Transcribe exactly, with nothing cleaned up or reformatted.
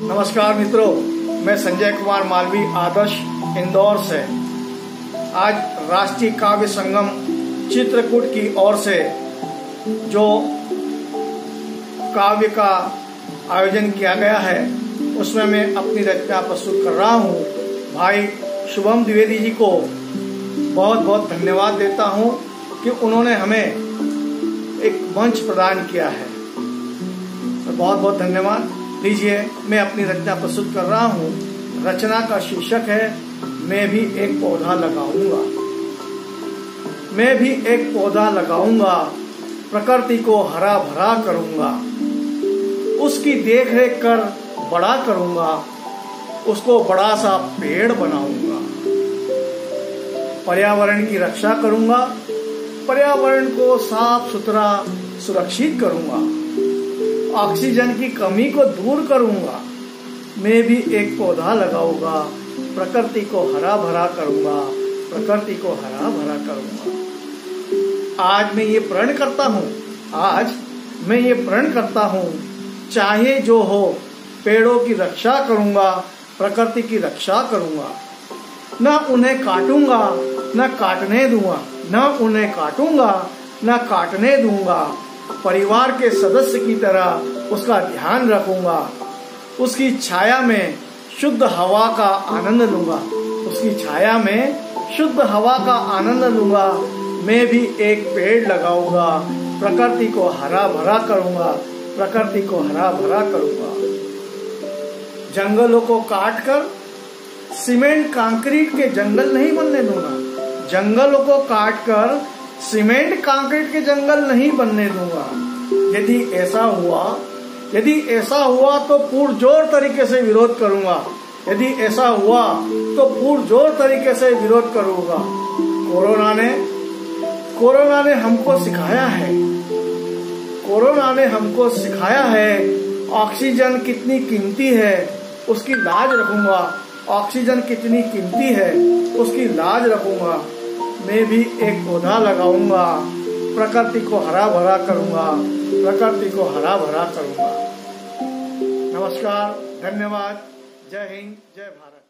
नमस्कार मित्रों, मैं संजय कुमार मालवी आदर्श इंदौर से आज राष्ट्रीय काव्य संगम चित्रकूट की ओर से जो काव्य का आयोजन किया गया है उसमें मैं अपनी रचना प्रस्तुत कर रहा हूँ। भाई शुभम द्विवेदी जी को बहुत बहुत धन्यवाद देता हूँ कि उन्होंने हमें एक मंच प्रदान किया है। तो बहुत बहुत धन्यवाद। लीजिए, मैं अपनी रचना प्रस्तुत कर रहा हूँ। रचना का शीर्षक है मैं भी एक पौधा लगाऊंगा। मैं भी एक पौधा लगाऊंगा, प्रकृति को हरा भरा करूंगा, उसकी देख रेख कर बड़ा करूंगा, उसको बड़ा सा पेड़ बनाऊंगा। पर्यावरण की रक्षा करूंगा, पर्यावरण को साफ सुथरा सुरक्षित करूंगा, ऑक्सीजन की कमी को दूर करूंगा। मैं भी एक पौधा लगाऊंगा, प्रकृति को हरा भरा करूंगा, प्रकृति को हरा भरा करूंगा। आज मैं ये प्रण करता हूँ, आज मैं ये प्रण करता हूँ, चाहे जो हो पेड़ों की रक्षा करूंगा, प्रकृति की रक्षा करूंगा। न उन्हें काटूंगा न काटने दूंगा, न उन्हें काटूंगा न काटने दूंगा। परिवार के सदस्य की तरह उसका ध्यान रखूंगा, उसकी छाया में शुद्ध हवा का आनंद लूंगा, उसकी छाया में शुद्ध हवा का आनंद लूंगा। मैं भी एक पेड़ लगाऊंगा, प्रकृति को हरा भरा करूंगा, प्रकृति को हरा भरा करूंगा। जंगलों को काट कर सीमेंट कंक्रीट के जंगल नहीं बनने दूंगा, जंगलों को काट कर सीमेंट कंक्रीट के जंगल नहीं बनने दूंगा। यदि ऐसा हुआ यदि ऐसा हुआ तो पुरजोर तरीके से विरोध करूंगा, यदि ऐसा हुआ तो पुरजोर तरीके से विरोध करूंगा। कोरोना ने कोरोना ने हमको सिखाया है कोरोना ने हमको सिखाया है ऑक्सीजन कितनी कीमती है, उसकी लाज रखूंगा। ऑक्सीजन कितनी कीमती है, उसकी लाज रखूंगा। मैं भी एक पौधा लगाऊंगा, प्रकृति को हरा भरा करूंगा, प्रकृति को हरा भरा करूंगा। नमस्कार, धन्यवाद। जय हिंद, जय भारत।